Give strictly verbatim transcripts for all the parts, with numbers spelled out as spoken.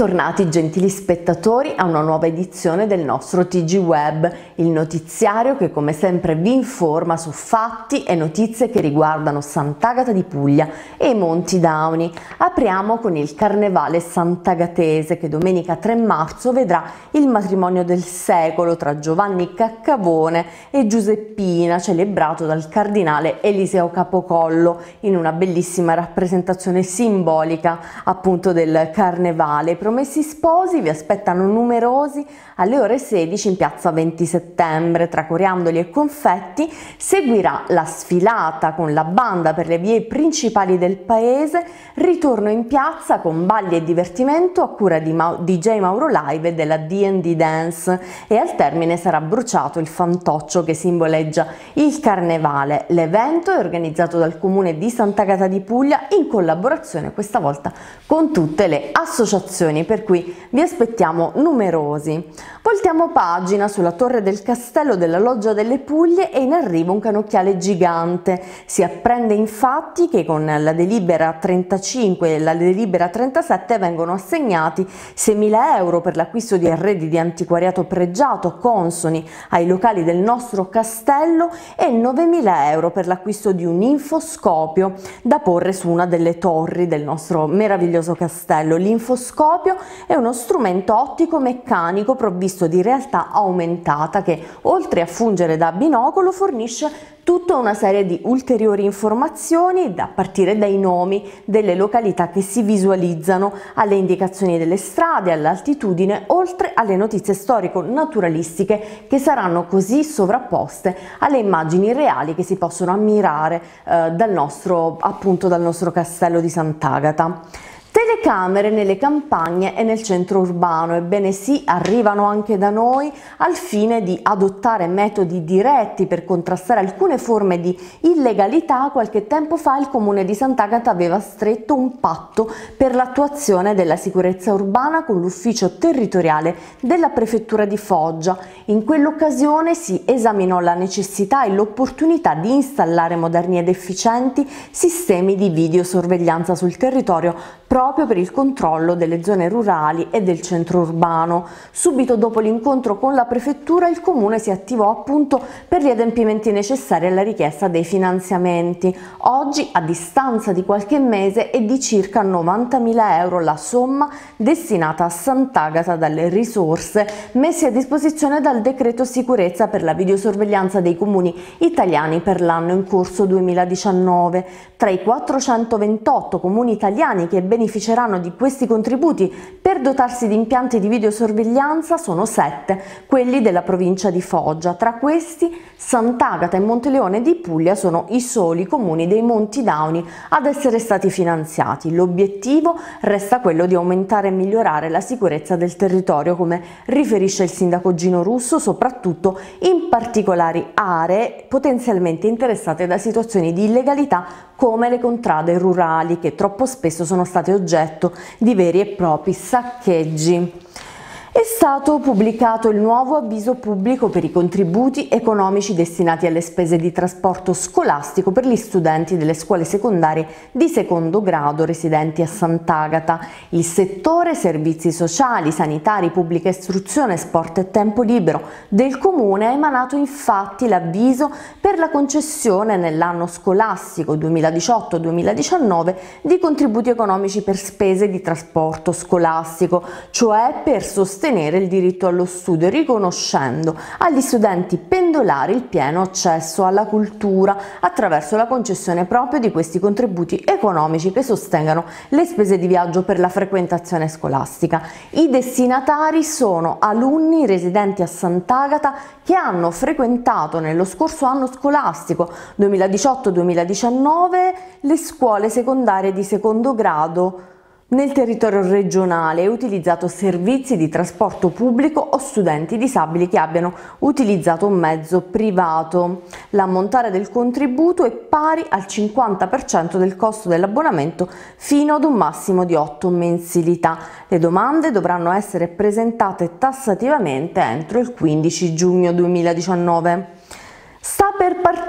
Bentornati gentili spettatori a una nuova edizione del nostro T G Web, il notiziario che come sempre vi informa su fatti e notizie che riguardano Sant'Agata di Puglia e i Monti Dauni. Apriamo con il Carnevale Sant'Agatese che domenica tre marzo vedrà il matrimonio del secolo tra Giovanni Caccavone e Giuseppina, celebrato dal cardinale Eliseo Capocollo in una bellissima rappresentazione simbolica appunto del Carnevale. I promessi sposi vi aspettano numerosi alle ore sedici in piazza venti settembre. Tra coriandoli e confetti seguirà la sfilata con la banda per le vie principali del paese, ritorno in piazza con balli e divertimento a cura di D J Mauro Live e della D and D Dance, e al termine sarà bruciato il fantoccio che simboleggia il carnevale. L'evento è organizzato dal comune di Sant'Agata di Puglia in collaborazione questa volta con tutte le associazioni, per cui vi aspettiamo numerosi. Voltiamo pagina. Sulla torre del castello della Loggia delle Puglie è in arrivo un canocchiale gigante. Si apprende infatti che con la delibera trentacinque e la delibera trentasette vengono assegnati seimila euro per l'acquisto di arredi di antiquariato pregiato consoni ai locali del nostro castello e novemila euro per l'acquisto di un infoscopio da porre su una delle torri del nostro meraviglioso castello. L'infoscopio è uno strumento ottico meccanico provvisto di realtà aumentata che, oltre a fungere da binocolo, fornisce tutta una serie di ulteriori informazioni a partire dai nomi delle località che si visualizzano, alle indicazioni delle strade, all'altitudine, oltre alle notizie storico-naturalistiche che saranno così sovrapposte alle immagini reali che si possono ammirare eh, dal nostro, appunto, dal nostro castello di Sant'Agata. Telecamere nelle campagne e nel centro urbano, ebbene sì, arrivano anche da noi al fine di adottare metodi diretti per contrastare alcune forme di illegalità. Qualche tempo fa il comune di Sant'Agata aveva stretto un patto per l'attuazione della sicurezza urbana con l'ufficio territoriale della prefettura di Foggia. In quell'occasione si esaminò la necessità e l'opportunità di installare moderni ed efficienti sistemi di videosorveglianza sul territorio proprio per il controllo delle zone rurali e del centro urbano. Subito dopo l'incontro con la prefettura il comune si attivò appunto per gli adempimenti necessari alla richiesta dei finanziamenti. Oggi, a distanza di qualche mese, è di circa novantamila euro la somma destinata a Sant'Agata dalle risorse messe a disposizione dal decreto sicurezza per la videosorveglianza dei comuni italiani per l'anno in corso duemiladiciannove. Tra i quattrocentoventotto comuni italiani che beneficeranno di questi contributi per dotarsi di impianti di videosorveglianza sono sette quelli della provincia di Foggia. Tra questi Sant'Agata e Monteleone di Puglia sono i soli comuni dei Monti Dauni ad essere stati finanziati. L'obiettivo resta quello di aumentare e migliorare la sicurezza del territorio, come riferisce il sindaco Gino Russo, soprattutto in particolari aree potenzialmente interessate da situazioni di illegalità come le contrade rurali, che troppo spesso sono state oggetto di veri e propri saccheggi. È stato pubblicato il nuovo avviso pubblico per i contributi economici destinati alle spese di trasporto scolastico per gli studenti delle scuole secondarie di secondo grado residenti a Sant'Agata. Il settore servizi sociali, sanitari, pubblica istruzione, sport e tempo libero del comune ha emanato infatti l'avviso per la concessione nell'anno scolastico duemiladiciotto duemiladiciannove di contributi economici per spese di trasporto scolastico, cioè per sostenere sostenere il diritto allo studio, riconoscendo agli studenti pendolari il pieno accesso alla cultura attraverso la concessione proprio di questi contributi economici che sostengano le spese di viaggio per la frequentazione scolastica. I destinatari sono alunni residenti a Sant'Agata che hanno frequentato nello scorso anno scolastico duemiladiciotto duemiladiciannove le scuole secondarie di secondo grado nel territorio regionale e utilizzato servizi di trasporto pubblico o studenti disabili che abbiano utilizzato un mezzo privato. L'ammontare del contributo è pari al cinquanta per cento del costo dell'abbonamento fino ad un massimo di otto mensilità. Le domande dovranno essere presentate tassativamente entro il quindici giugno duemiladiciannove. Sta per partire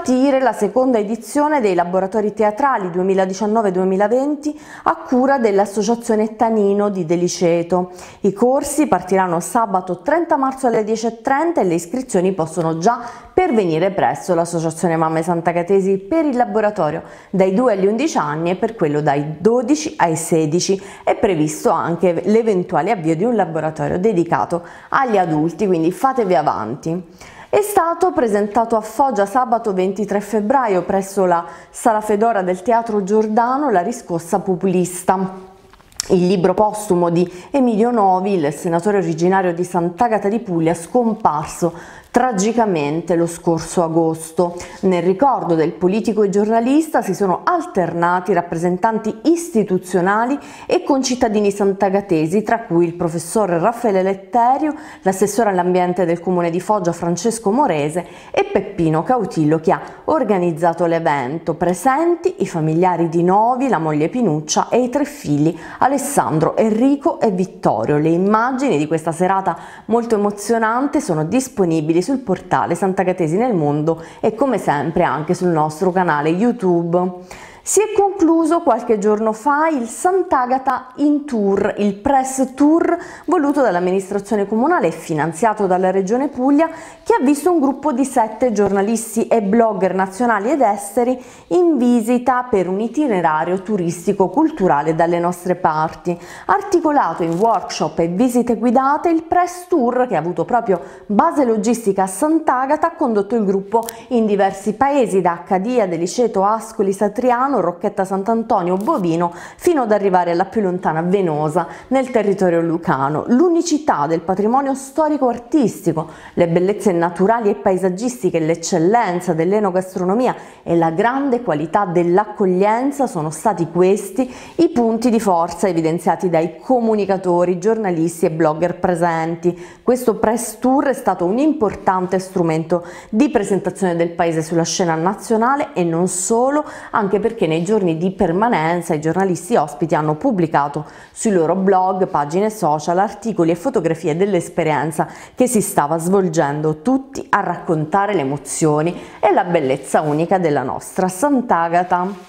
partire la seconda edizione dei laboratori teatrali duemiladiciannove duemilaventi a cura dell'Associazione Tanino di Deliceto. I corsi partiranno sabato trenta marzo alle dieci e trenta e le iscrizioni possono già pervenire presso l'Associazione Mamme Sant'Agatesi per il laboratorio dai due agli undici anni e per quello dai dodici ai sedici. È previsto anche l'eventuale avvio di un laboratorio dedicato agli adulti, quindi fatevi avanti. È stato presentato a Foggia sabato ventitré febbraio presso la Sala Fedora del Teatro Giordano La riscossa populista, il libro postumo di Emilio Novi, il senatore originario di Sant'Agata di Puglia, scomparso tragicamente lo scorso agosto. Nel ricordo del politico e giornalista si sono alternati rappresentanti istituzionali e concittadini sant'agatesi, tra cui il professor Raffaele Letterio, l'assessore all'ambiente del comune di Foggia Francesco Morese e Peppino Cautillo, che ha organizzato l'evento. Presenti i familiari di Novi, la moglie Pinuccia e i tre figli Alessandro, Enrico e Vittorio. Le immagini di questa serata molto emozionante sono disponibili sul portale Sant'Agatesi nel mondo e come sempre anche sul nostro canale YouTube. Si è concluso qualche giorno fa il Sant'Agata in Tour, il press tour voluto dall'amministrazione comunale e finanziato dalla Regione Puglia, che ha visto un gruppo di sette giornalisti e blogger nazionali ed esteri in visita per un itinerario turistico-culturale dalle nostre parti. Articolato in workshop e visite guidate, il press tour, che ha avuto proprio base logistica a Sant'Agata, ha condotto il gruppo in diversi paesi, da Accadia, Deliceto, Ascoli, Satriano, Rocchetta Sant'Antonio, Bovino, fino ad arrivare alla più lontana Venosa, nel territorio lucano. L'unicità del patrimonio storico-artistico, le bellezze naturali e paesaggistiche, l'eccellenza dell'enogastronomia e la grande qualità dell'accoglienza sono stati questi i punti di forza evidenziati dai comunicatori, giornalisti e blogger presenti. Questo press tour è stato un importante strumento di presentazione del paese sulla scena nazionale e non solo, anche perché nei giorni di permanenza i giornalisti ospiti hanno pubblicato sui loro blog, pagine social, articoli e fotografie dell'esperienza che si stava svolgendo, tutti a raccontare le emozioni e la bellezza unica della nostra Sant'Agata.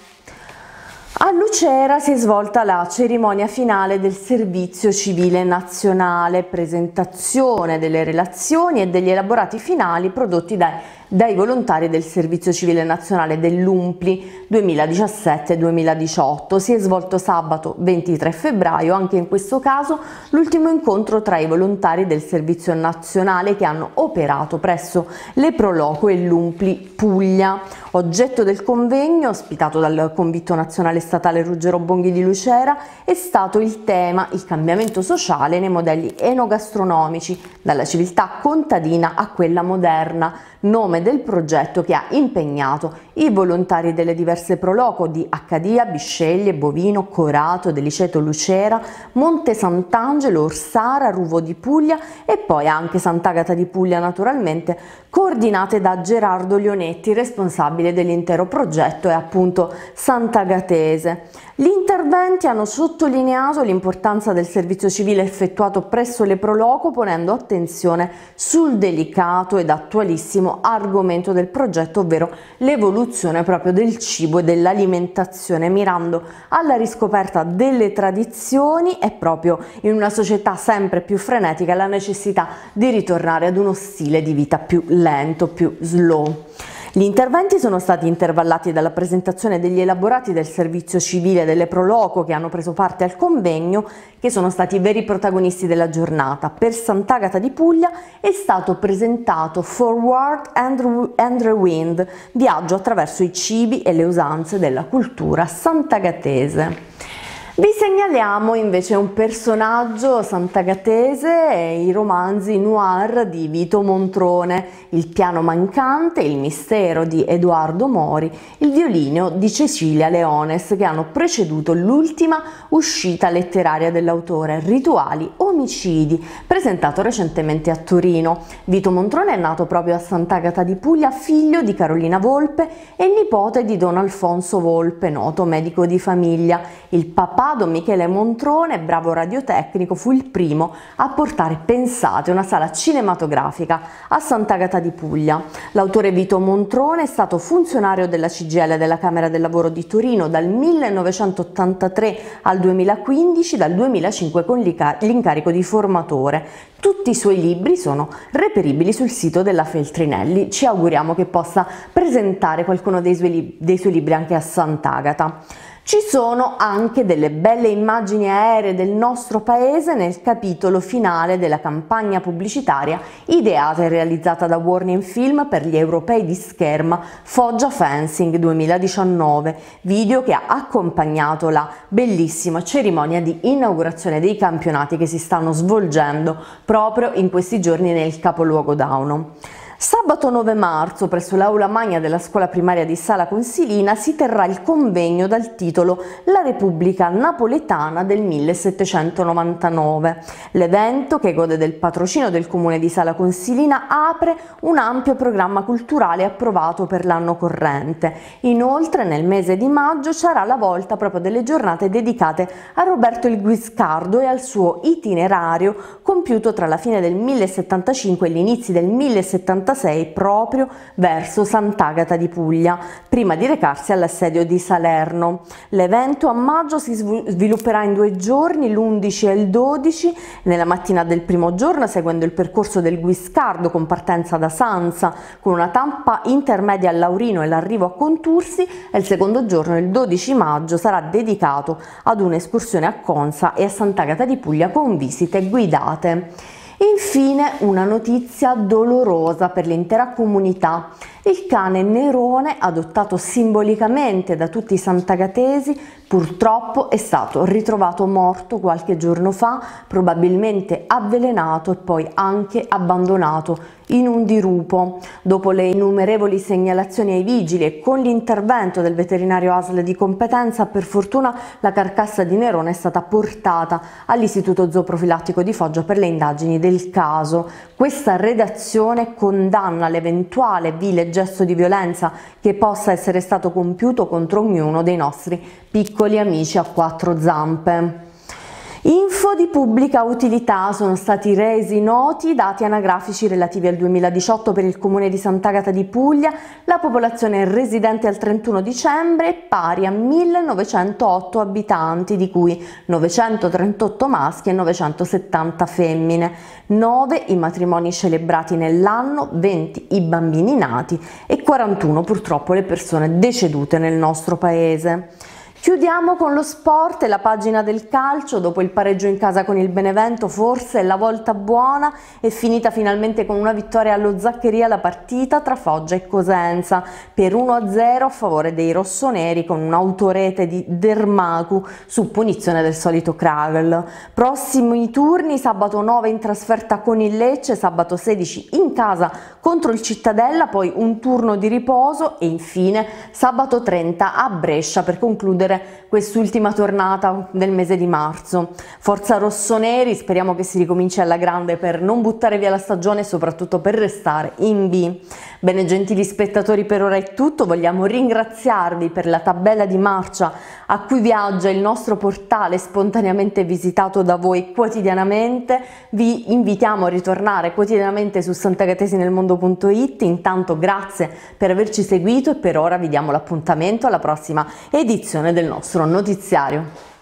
A Lucera si è svolta la cerimonia finale del Servizio Civile Nazionale, presentazione delle relazioni e degli elaborati finali prodotti dai, dai volontari del Servizio Civile Nazionale dell'U M P L I duemiladiciassette duemiladiciotto. Si è svolto sabato ventitré febbraio, anche in questo caso l'ultimo incontro tra i volontari del Servizio Nazionale che hanno operato presso le Proloco e l'U M P L I Puglia. Oggetto del convegno, ospitato dal Convitto Nazionale Statale Ruggero Bonghi di Lucera, è stato il tema il cambiamento sociale nei modelli enogastronomici, dalla civiltà contadina a quella moderna, nome del progetto che ha impegnato i volontari delle diverse Proloco di Accadia, Bisceglie, Bovino, Corato, Deliceto, Lucera, Monte Sant'Angelo, Orsara, Ruvo di Puglia e poi anche Sant'Agata di Puglia, naturalmente, coordinate da Gerardo Leonetti, responsabile dell'intero progetto e appunto sant'agatese. Gli interventi hanno sottolineato l'importanza del servizio civile effettuato presso le Proloco, ponendo attenzione sul delicato ed attualissimo argomento del progetto, ovvero l'evoluzione proprio del cibo e dell'alimentazione, mirando alla riscoperta delle tradizioni e proprio in una società sempre più frenetica la necessità di ritornare ad uno stile di vita più lento, più slow. Gli interventi sono stati intervallati dalla presentazione degli elaborati del servizio civile delle Proloco che hanno preso parte al convegno, che sono stati i veri protagonisti della giornata. Per Sant'Agata di Puglia è stato presentato Forward and Rewind, viaggio attraverso i cibi e le usanze della cultura sant'agatese. Vi segnaliamo invece un personaggio sant'agatese e i romanzi noir di Vito Montrone, Il piano mancante, Il mistero di Edoardo Mori, Il violino di Cecilia Leones, che hanno preceduto l'ultima uscita letteraria dell'autore, Rituali omicidi, presentato recentemente a Torino. Vito Montrone è nato proprio a Sant'Agata di Puglia, figlio di Carolina Volpe e nipote di Don Alfonso Volpe, noto medico di famiglia. Il papà Vado, Michele Montrone, bravo radiotecnico, fu il primo a portare, pensate, una sala cinematografica a Sant'Agata di Puglia. L'autore Vito Montrone è stato funzionario della C G I L della Camera del Lavoro di Torino dal millenovecentottantatré al duemilaquindici, dal duemilacinque con l'incarico di formatore. Tutti i suoi libri sono reperibili sul sito della Feltrinelli. Ci auguriamo che possa presentare qualcuno dei suoi, dei suoi libri anche a Sant'Agata. Ci sono anche delle belle immagini aeree del nostro paese nel capitolo finale della campagna pubblicitaria ideata e realizzata da Warning Film per gli europei di scherma Foggia Fencing duemiladiciannove, video che ha accompagnato la bellissima cerimonia di inaugurazione dei campionati che si stanno svolgendo proprio in questi giorni nel capoluogo dauno. Sabato nove marzo presso l'Aula Magna della scuola primaria di Sala Consilina si terrà il convegno dal titolo La Repubblica Napoletana del millesettecentonovantanove. L'evento, che gode del patrocinio del comune di Sala Consilina, apre un ampio programma culturale approvato per l'anno corrente. Inoltre nel mese di maggio sarà la volta proprio delle giornate dedicate a Roberto il Guiscardo e al suo itinerario compiuto tra la fine del millesettantacinque e gli inizi del millesettantasei proprio verso Sant'Agata di Puglia, prima di recarsi all'assedio di Salerno. L'evento a maggio si svilupperà in due giorni, l'undici e il dodici, nella mattina del primo giorno seguendo il percorso del Guiscardo con partenza da Sanza con una tappa intermedia a Laurino e l'arrivo a Contursi, e il secondo giorno, il dodici maggio, sarà dedicato ad un'escursione a Consa e a Sant'Agata di Puglia con visite guidate. Infine una notizia dolorosa per l'intera comunità. Il cane Nerone, adottato simbolicamente da tutti i santagatesi, purtroppo è stato ritrovato morto qualche giorno fa, probabilmente avvelenato e poi anche abbandonato in un dirupo. Dopo le innumerevoli segnalazioni ai vigili e con l'intervento del veterinario A S L di competenza, per fortuna la carcassa di Nerone è stata portata all'Istituto Zooprofilattico di Foggia per le indagini del caso. Questa redazione condanna l'eventuale vile gesto di violenza che possa essere stato compiuto contro ognuno dei nostri piccoli amici a quattro zampe. Info di pubblica utilità: sono stati resi noti i dati anagrafici relativi al duemiladiciotto per il comune di Sant'Agata di Puglia. La popolazione residente al trentuno dicembre è pari a millenovecentotto abitanti, di cui novecentotrentotto maschi e novecentosettanta femmine, nove i matrimoni celebrati nell'anno, venti i bambini nati e quarantuno purtroppo le persone decedute nel nostro paese. Chiudiamo con lo sport e la pagina del calcio. Dopo il pareggio in casa con il Benevento, forse è la volta buona. È finita finalmente con una vittoria allo Zaccheria la partita tra Foggia e Cosenza per uno a zero a favore dei rossoneri, con un'autorete di Dermacu su punizione del solito Kragel. Prossimi turni: sabato nove in trasferta con il Lecce, sabato sedici in casa contro il Cittadella, poi un turno di riposo e infine sabato trenta a Brescia per concludere quest'ultima tornata del mese di marzo. Forza rossoneri, speriamo che si ricominci alla grande per non buttare via la stagione e soprattutto per restare in B. Bene gentili spettatori, per ora è tutto. Vogliamo ringraziarvi per la tabella di marcia a cui viaggia il nostro portale, spontaneamente visitato da voi quotidianamente. Vi invitiamo a ritornare quotidianamente su santagatesinelmondo punto it. Intanto grazie per averci seguito e per ora vi diamo l'appuntamento alla prossima edizione del nostro notiziario.